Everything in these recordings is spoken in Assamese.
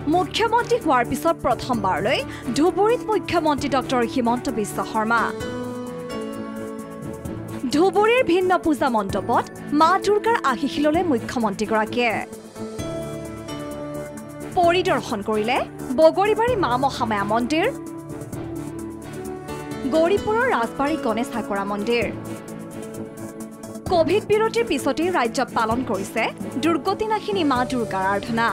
মুখ্যমন্ত্ৰী হোৱাৰ পিছত প্ৰথমবাৰলৈ ধুবুৰীত মুখ্যমন্ত্ৰী ডক্টৰ হিমন্ত বিশ্ব শৰ্মা ধুবুৰীৰ ভিন্ন পূজা মণ্ডপত মা দুৰ্গাৰ আশীষ ললে মুখ্যমন্ত্ৰীগৰাকীয়ে পৰিদৰ্শন কৰিলে বগৰীবাৰী মা মহামায়া মন্দিৰ গৌৰীপুৰৰ ৰাজবাৰী গণেশ ঠাকুৰা মন্দিৰ কোভিড বিৰতিৰ পিছতে ৰাজ্যত পালন কৰিছে দুৰ্গতিনাশিনী মা দুৰ্গাৰ আৰাধনা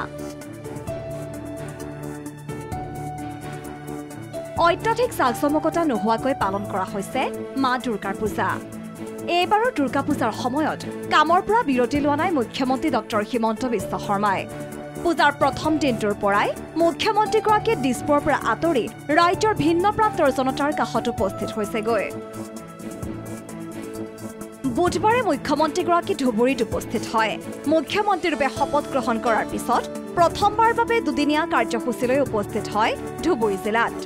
অত্যাধিক জাকজমকতা নোহোৱাকৈ পালন কৰা হৈছে মা দুৰ্গাৰ পূজা এইবাৰৰ দুৰ্গা পূজাৰ সময়ত কামৰ পৰা বিৰতি লোৱা নাই মুখ্যমন্ত্ৰী ডক্টৰ হিমন্ত বিশ্ব শৰ্মাই পূজাৰ প্ৰথম দিনটোৰ পৰাই মুখ্যমন্ত্ৰীগৰাকীয়ে দিছপুৰৰ পৰা আঁতৰি ৰাজ্যৰ ভিন্ন প্ৰান্তৰ জনতাৰ কাষত উপস্থিত হৈছেগৈ বুধবাৰে মুখ্যমন্ত্ৰীগৰাকী ধুবুৰীত উপস্থিত হয় মুখ্যমন্ত্ৰীৰূপে শপত গ্ৰহণ কৰাৰ পিছত প্ৰথমবাৰৰ বাবে দুদিনীয়া কাৰ্যসূচীলৈ উপস্থিত হয় ধুবুৰী জিলাত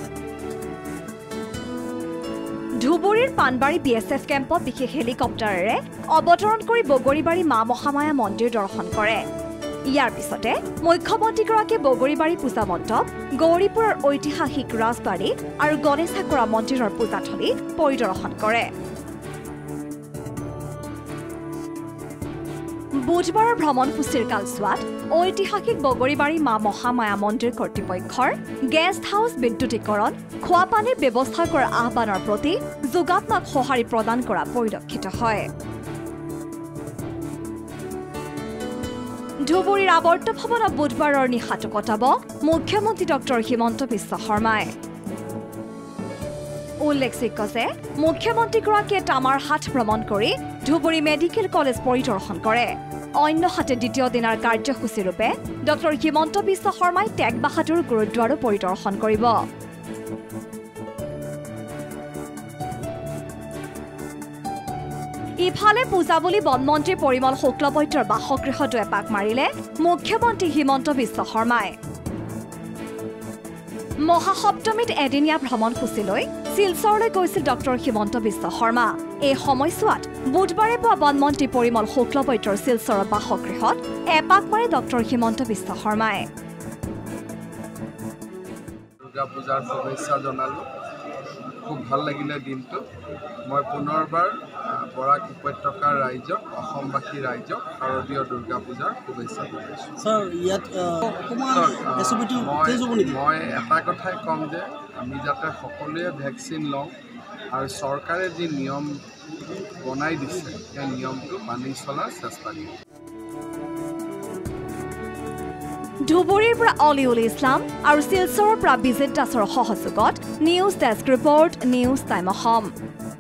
ধুবুৰীৰ পানবাৰী বিএছএফ কেম্পত বিশেষ হেলিকপ্টাৰেৰে অৱতৰণ কৰি বগৰীবাৰী মা মহামায়া মন্দিৰ দৰ্শন কৰে ইয়াৰ পিছতে মুখ্যমন্ত্ৰীগৰাকীয়ে বগৰীবাৰী পূজা মণ্ডপ গৌৰীপুৰৰ ঐতিহাসিক ৰাজবাৰী আৰু গণেশ ঠাকুৰা মন্দিৰৰ পূজাথলী পৰিদৰ্শন কৰে বুধবাৰৰ ভ্ৰমণসূচীৰ কালছোৱাত ঐতিহাসিক বগৰীবাৰী মা মহামায়া মন্দিৰ কৰ্তৃপক্ষৰ গেষ্ট হাউচ বিদ্যুতীকৰণ খোৱা পানীৰ ব্যৱস্থা কৰাৰ আহ্বানৰ প্ৰতি যোগাত্মক সঁহাৰি প্ৰদান কৰা পৰিলক্ষিত হয় ধুবুৰীৰ আৱৰ্ত ভৱনত বুধবাৰৰ নিশাটো কটাব মুখ্যমন্ত্ৰী ডক্টৰ হিমন্ত বিশ্ব শৰ্মাই উল্লেখযোগ্য যে মুখ্যমন্ত্ৰীগৰাকীয়ে তামাৰহাট ভ্ৰমণ কৰি ধুবুৰী মেডিকেল কলেজ পৰিদৰ্শন কৰে অন্যহাতে দ্বিতীয় দিনাৰ কাৰ্যসূচীৰূপে ডক্টৰ হিমন্ত বিশ্ব শৰ্মাই টেগ বাহাদুৰ গুৰুদ্বাৰো পৰিদৰ্শন কৰিব ইফালে পূজা বুলি বনমন্ত্ৰী পৰিমল শুক্লবৈদ্যৰ বাসগৃহটো এপাক মাৰিলে মুখ্যমন্ত্ৰী হিমন্ত বিশ্ব শৰ্মাই মহাসপ্তমীত এদিনীয়া ভ্ৰমণসূচীলৈ শিলচৰলৈ গৈছিল ডক্টৰ হিমন্ত বিশ্ব শৰ্মা এই সময়ছোৱাত বুধবাৰে পুৱা বনমন্ত্ৰী পৰিমল শুক্লবৈদ্যৰ শিলচৰৰ বাসগৃহত এপাক মাৰে ডক্টৰ হিমন্ত বিশ্ব শৰ্মাই দুৰ্গা পূজাৰ শুভেচ্ছা জনালো খুব ভাল লাগিলে দিনটো মই পুনৰবাৰ বৰাক উপত্যকাৰ ৰাইজক অসমবাসী ৰাইজক শাৰদীয় দুৰ্গা পূজাৰ শুভেচ্ছা জনাইছোঁ স্যাৰ ইয়াত মই এটা কথাই ক'ম যে আমি যাতে সকলোৱে ভেকচিন লওঁ আৰু চৰকাৰে যি নিয়ম বনাই দিছে সেই নিয়মটো মানি চলাৰ চেষ্টা কৰিম ধুবুৰীৰ পৰা অলিউল ইছলাম আৰু শিলচৰৰ পৰা বিজিত দাসৰ সহযোগত news desk report News Time Assam.